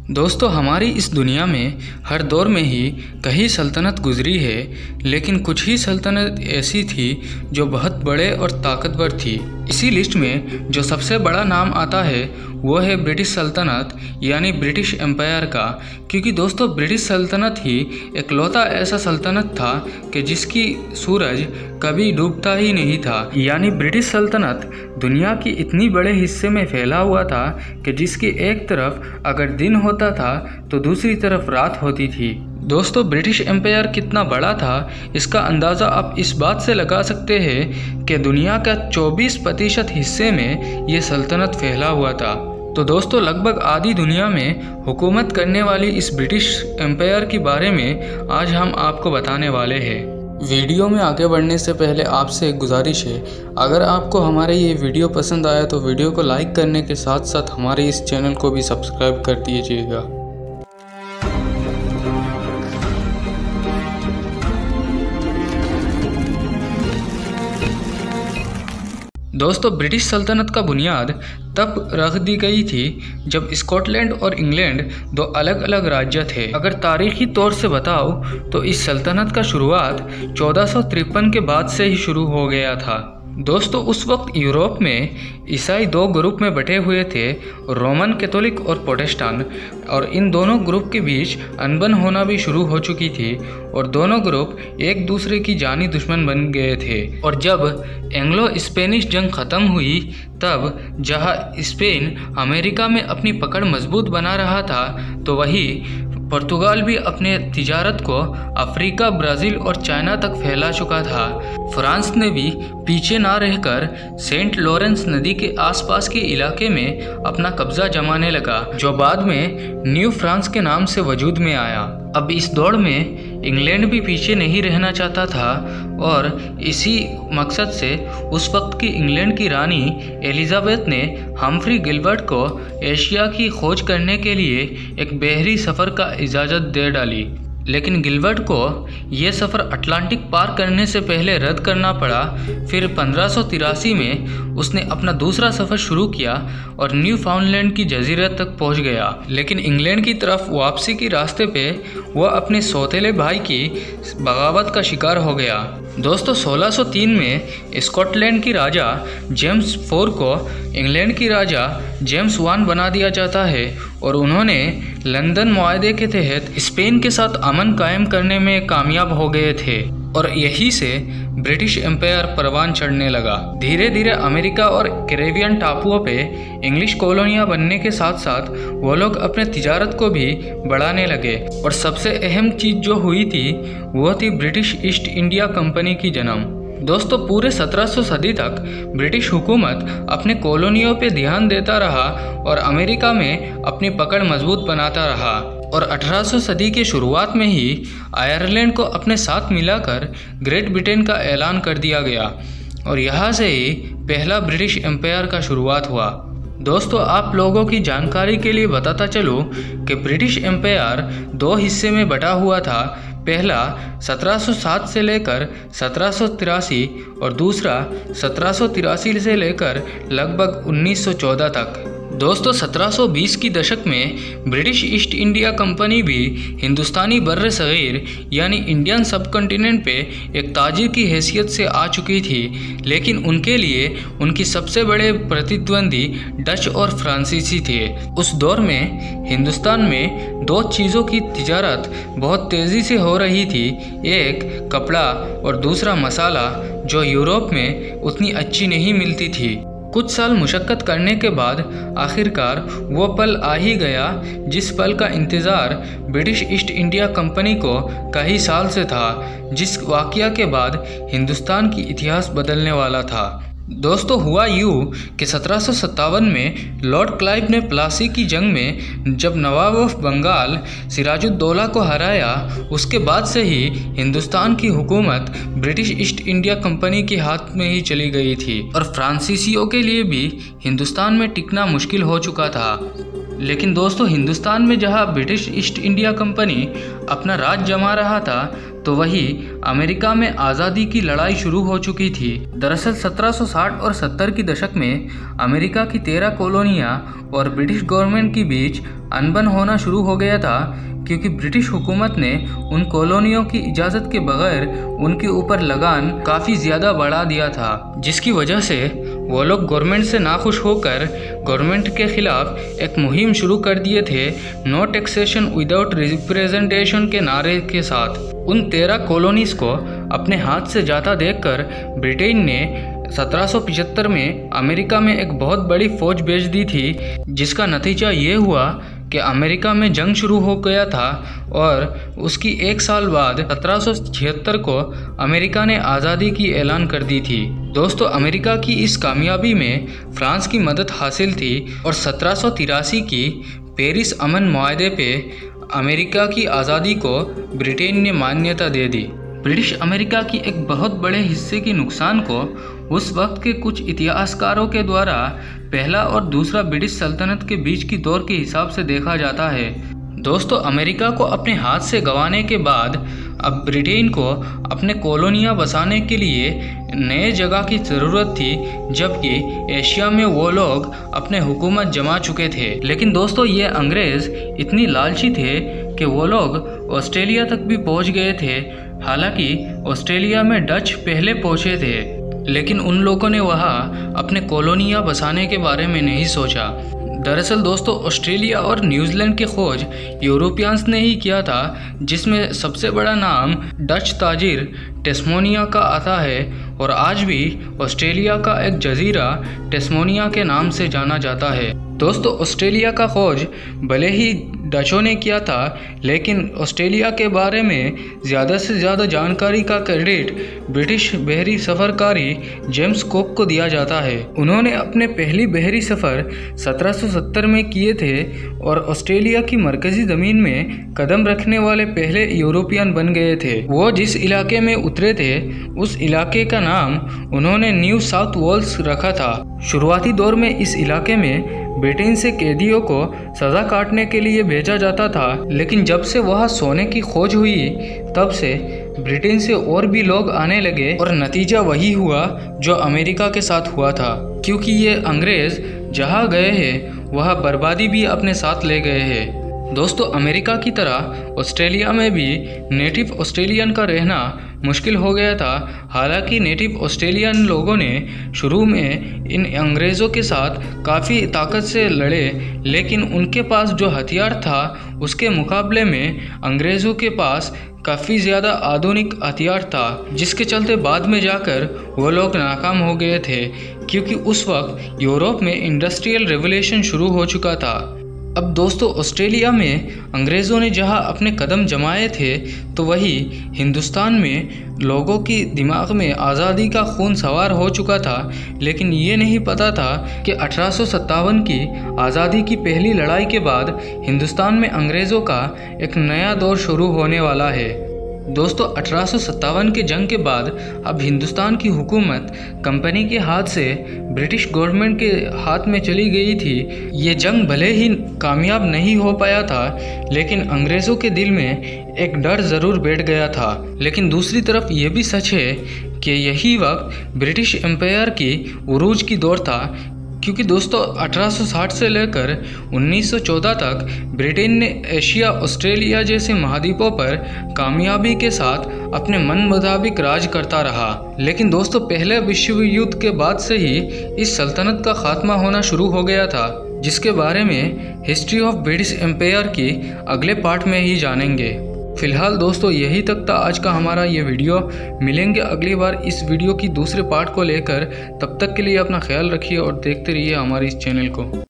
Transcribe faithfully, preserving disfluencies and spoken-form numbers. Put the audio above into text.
दोस्तों, हमारी इस दुनिया में हर दौर में ही कई सल्तनत गुजरी है, लेकिन कुछ ही सल्तनत ऐसी थी जो बहुत बड़े और ताकतवर थी। इसी लिस्ट में जो सबसे बड़ा नाम आता है वो है ब्रिटिश सल्तनत यानी ब्रिटिश एम्पायर का, क्योंकि दोस्तों ब्रिटिश सल्तनत ही इकलौता ऐसा सल्तनत था कि जिसकी सूरज कभी डूबता ही नहीं था। यानी ब्रिटिश सल्तनत दुनिया की इतनी बड़े हिस्से में फैला हुआ था कि जिसकी एक तरफ अगर दिन होता था तो दूसरी तरफ रात होती थी। दोस्तों, ब्रिटिश एम्पायर कितना बड़ा था इसका अंदाज़ा आप इस बात से लगा सकते हैं कि दुनिया का चौबीस प्रतिशत हिस्से में ये सल्तनत फैला हुआ था। तो दोस्तों, लगभग आधी दुनिया में हुकूमत करने वाली इस ब्रिटिश एम्पायर के बारे में आज हम आपको बताने वाले हैं। वीडियो में आगे बढ़ने से पहले आपसे एक गुजारिश है, अगर आपको हमारे ये वीडियो पसंद आया तो वीडियो को लाइक करने के साथ साथ हमारे इस चैनल को भी सब्सक्राइब कर दीजिएगा। दोस्तों, ब्रिटिश सल्तनत का बुनियाद तब रख दी गई थी जब स्कॉटलैंड और इंग्लैंड दो अलग अलग राज्य थे। अगर तारीखी तौर से बताओ तो इस सल्तनत का शुरुआत चौदह सौ तिरपन के बाद से ही शुरू हो गया था। दोस्तों, उस वक्त यूरोप में ईसाई दो ग्रुप में बटे हुए थे, रोमन कैथोलिक और प्रोटेस्टेंट, और इन दोनों ग्रुप के बीच अनबन होना भी शुरू हो चुकी थी और दोनों ग्रुप एक दूसरे की जानी दुश्मन बन गए थे। और जब एंग्लो स्पेनिश जंग ख़त्म हुई तब जहां स्पेन अमेरिका में अपनी पकड़ मजबूत बना रहा था तो वही पुर्तगाल भी अपने तिजारत को अफ्रीका, ब्राज़ील और चाइना तक फैला चुका था। फ्रांस ने भी पीछे ना रहकर सेंट लॉरेंस नदी के आसपास के इलाके में अपना कब्जा जमाने लगा, जो बाद में न्यू फ्रांस के नाम से वजूद में आया। अब इस दौड़ में इंग्लैंड भी पीछे नहीं रहना चाहता था और इसी मकसद से उस वक्त की इंग्लैंड की रानी एलिजाबेथ ने हम्फ्री गिलबर्ट को एशिया की खोज करने के लिए एक बहरी सफ़र का इजाज़त दे डाली, लेकिन गिलबर्ट को यह सफ़र अटलांटिक पार करने से पहले रद्द करना पड़ा। फिर पंद्रह सौ तिरासी में उसने अपना दूसरा सफ़र शुरू किया और न्यू फाउंडलैंड की जजीरत तक पहुंच गया, लेकिन इंग्लैंड की तरफ वापसी के रास्ते पे वह अपने सौतेले भाई की बगावत का शिकार हो गया। दोस्तों, सोलह सौ तीन में स्कॉटलैंड की राजा जेम्स फोर को इंग्लैंड की राजा जेम्स वन बना दिया जाता है और उन्होंने लंदन मुआहदे के तहत स्पेन के साथ अमन कायम करने में कामयाब हो गए थे और यहीं से ब्रिटिश एम्पायर परवान चढ़ने लगा। धीरे धीरे अमेरिका और कैरेबियन टापुओं पे इंग्लिश कॉलोनियां बनने के साथ साथ वो लोग अपने तिजारत को भी बढ़ाने लगे और सबसे अहम चीज़ जो हुई थी वो थी ब्रिटिश ईस्ट इंडिया कंपनी की जन्म। दोस्तों, पूरे सत्रह सौ सदी तक ब्रिटिश हुकूमत अपने कॉलोनियों पे ध्यान देता रहा और अमेरिका में अपनी पकड़ मजबूत बनाता रहा और अठारह सौ सदी के शुरुआत में ही आयरलैंड को अपने साथ मिलाकर ग्रेट ब्रिटेन का ऐलान कर दिया गया और यहाँ से ही पहला ब्रिटिश एम्पायर का शुरुआत हुआ। दोस्तों, आप लोगों की जानकारी के लिए बताता चलूँ कि ब्रिटिश एम्पायर दो हिस्से में बटा हुआ था। पहला सत्रह सौ सात से लेकर सत्रह सौ तिरासी और दूसरा सत्रह सौ तिरासी से लेकर लगभग उन्नीस सौ चौदह तक। दोस्तों, सत्रह सौ बीस की दशक में ब्रिटिश ईस्ट इंडिया कंपनी भी हिंदुस्तानी बर्रे सगीर यानी इंडियन सब कॉन्टिनेंट पे एक ताजिर की हैसियत से आ चुकी थी, लेकिन उनके लिए उनकी सबसे बड़े प्रतिद्वंदी डच और फ्रांसीसी थे। उस दौर में हिंदुस्तान में दो चीज़ों की तिजारत बहुत तेज़ी से हो रही थी, एक कपड़ा और दूसरा मसाला, जो यूरोप में उतनी अच्छी नहीं मिलती थी। कुछ साल मुशक्क़त करने के बाद आखिरकार वो पल आ ही गया जिस पल का इंतज़ार ब्रिटिश ईस्ट इंडिया कंपनी को कई साल से था, जिस वाक़या के बाद हिंदुस्तान की इतिहास बदलने वाला था। दोस्तों, हुआ यूँ कि सत्रह सौ सत्तावन में लॉर्ड क्लाइव ने प्लासी की जंग में जब नवाब ऑफ बंगाल सिराजुद्दौला को हराया, उसके बाद से ही हिंदुस्तान की हुकूमत ब्रिटिश ईस्ट इंडिया कंपनी के हाथ में ही चली गई थी और फ्रांसीसियों के लिए भी हिंदुस्तान में टिकना मुश्किल हो चुका था। लेकिन दोस्तों हिंदुस्तान में जहां ब्रिटिश ईस्ट इंडिया कंपनी अपना राज जमा रहा था, तो वही अमेरिका में आज़ादी की लड़ाई शुरू हो चुकी थी। दरअसल सत्रह सौ साठ और सत्तर की दशक में अमेरिका की तेरह कॉलोनियां और ब्रिटिश गवर्नमेंट के बीच अनबन होना शुरू हो गया था, क्योंकि ब्रिटिश हुकूमत ने उन कॉलोनियों की इजाज़त के बगैर उनके ऊपर लगान काफ़ी ज़्यादा बढ़ा दिया था, जिसकी वजह से वो लोग गवर्नमेंट से नाखुश होकर गवर्नमेंट के खिलाफ एक मुहिम शुरू कर दिए थे, नो टैक्सेशन विदाउट रिप्रेजेंटेशन के नारे के साथ। उन तेरह कॉलोनीज को अपने हाथ से जाता देखकर ब्रिटेन ने सत्रह सौ पचहत्तर में अमेरिका में एक बहुत बड़ी फौज भेज दी थी, जिसका नतीजा ये हुआ कि अमेरिका में जंग शुरू हो गया था और उसकी एक साल बाद सत्रह सौ छिहत्तर को अमेरिका ने आज़ादी की ऐलान कर दी थी। दोस्तों अमेरिका की इस कामयाबी में फ्रांस की मदद हासिल थी और सत्रह सौ तिरासी की पेरिस अमन मुआहदे पे अमेरिका की आज़ादी को ब्रिटेन ने मान्यता दे दी। ब्रिटिश अमेरिका की एक बहुत बड़े हिस्से के नुकसान को उस वक्त के कुछ इतिहासकारों के द्वारा पहला और दूसरा ब्रिटिश सल्तनत के बीच की दौर के हिसाब से देखा जाता है। दोस्तों अमेरिका को अपने हाथ से गंवाने के बाद अब ब्रिटेन को अपने कॉलोनियाँ बसाने के लिए नए जगह की ज़रूरत थी, जबकि एशिया में वो लोग अपने हुकूमत जमा चुके थे। लेकिन दोस्तों ये अंग्रेज़ इतनी लालची थे कि वो लोग ऑस्ट्रेलिया तक भी पहुंच गए थे। हालांकि ऑस्ट्रेलिया में डच पहले पहुंचे थे, लेकिन उन लोगों ने वहाँ अपने कॉलोनियाँ बसाने के बारे में नहीं सोचा। दरअसल दोस्तों ऑस्ट्रेलिया और न्यूजीलैंड की खोज यूरोपियंस ने ही किया था, जिसमें सबसे बड़ा नाम डच ताजिर टेस्मोनिया का आता है और आज भी ऑस्ट्रेलिया का एक जजीरा टेस्मोनिया के नाम से जाना जाता है। दोस्तों ऑस्ट्रेलिया का खोज भले ही डचों ने किया था, लेकिन ऑस्ट्रेलिया के बारे में ज़्यादा से ज़्यादा जानकारी का क्रेडिट ब्रिटिश बहरी सफ़रकारी जेम्स कुक को दिया जाता है। उन्होंने अपने पहली बहरी सफ़र सत्रह सौ सत्तर में किए थे और ऑस्ट्रेलिया की मरकज़ी ज़मीन में कदम रखने वाले पहले यूरोपियन बन गए थे। वो जिस इलाके में उतरे थे उस इलाके का नाम उन्होंने न्यू साउथ वेल्स रखा था। शुरुआती दौर में इस इलाके में ब्रिटेन से कैदियों को सज़ा काटने के लिए भेजा जाता था, लेकिन जब से वहाँ सोने की खोज हुई तब से ब्रिटेन से और भी लोग आने लगे और नतीजा वही हुआ जो अमेरिका के साथ हुआ था, क्योंकि ये अंग्रेज़ जहाँ गए हैं वहाँ बर्बादी भी अपने साथ ले गए हैं। दोस्तों अमेरिका की तरह ऑस्ट्रेलिया में भी नेटिव ऑस्ट्रेलियन का रहना मुश्किल हो गया था। हालांकि नेटिव ऑस्ट्रेलियन लोगों ने शुरू में इन अंग्रेज़ों के साथ काफ़ी ताकत से लड़े, लेकिन उनके पास जो हथियार था उसके मुकाबले में अंग्रेज़ों के पास काफ़ी ज़्यादा आधुनिक हथियार था, जिसके चलते बाद में जाकर वो लोग नाकाम हो गए थे, क्योंकि उस वक्त यूरोप में इंडस्ट्रियल रेवोल्यूशन शुरू हो चुका था। अब दोस्तों ऑस्ट्रेलिया में अंग्रेज़ों ने जहां अपने कदम जमाए थे, तो वही हिंदुस्तान में लोगों की दिमाग में आज़ादी का खून सवार हो चुका था, लेकिन ये नहीं पता था कि अठारह सौ सत्तावन की आज़ादी की पहली लड़ाई के बाद हिंदुस्तान में अंग्रेज़ों का एक नया दौर शुरू होने वाला है। दोस्तों अठारह सौ सत्तावन के जंग के बाद अब हिंदुस्तान की हुकूमत कंपनी के हाथ से ब्रिटिश गवर्नमेंट के हाथ में चली गई थी। ये जंग भले ही कामयाब नहीं हो पाया था, लेकिन अंग्रेज़ों के दिल में एक डर ज़रूर बैठ गया था। लेकिन दूसरी तरफ ये भी सच है कि यही वक्त ब्रिटिश एम्पायर की उरूज की दौर था, क्योंकि दोस्तों अठारह सौ साठ से लेकर उन्नीस सौ चौदह तक ब्रिटेन ने एशिया, ऑस्ट्रेलिया जैसे महाद्वीपों पर कामयाबी के साथ अपने मन मुताबिक राज करता रहा। लेकिन दोस्तों पहले विश्व युद्ध के बाद से ही इस सल्तनत का खात्मा होना शुरू हो गया था, जिसके बारे में हिस्ट्री ऑफ ब्रिटिश एम्पायर की अगले पार्ट में ही जानेंगे। फिलहाल दोस्तों यही तक था आज का हमारा ये वीडियो। मिलेंगे अगली बार इस वीडियो की दूसरे पार्ट को लेकर। तब तक के लिए अपना ख्याल रखिए और देखते रहिए हमारे इस चैनल को।